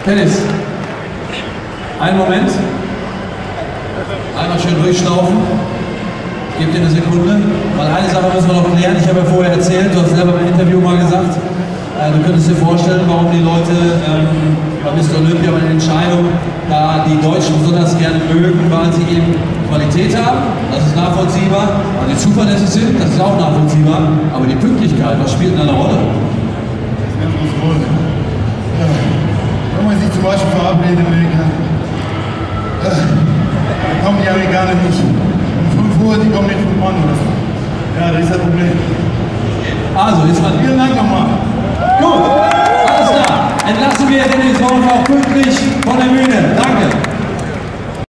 Dennis, einen Moment. Einmal schön durchschnaufen. Ich gebe dir eine Sekunde, weil eine Sache müssen wir noch klären. Ich habe ja vorher erzählt, du hast selber im Interview mal gesagt, du könntest dir vorstellen, warum die Leute bei Mr. Olympia bei der Entscheidung da die Deutschen besonders gerne mögen, weil sie eben Qualität haben, das ist nachvollziehbar, weil sie zuverlässig sind, das ist auch nachvollziehbar, aber die Pünktlichkeit, was spielt denn eine Rolle? Das ist eine große Rolle. Ja. Wenn man sich zum Beispiel verabredet in Amerika, dann kommen die Amerikaner nicht um 5 Uhr, die kommen nicht um 1 oder so. Ja, das ist das Problem. Also, jetzt mal. Vielen Dank nochmal. Gut, alles klar. Entlassen wir Dennis Wolf auch pünktlich von der Bühne. Danke.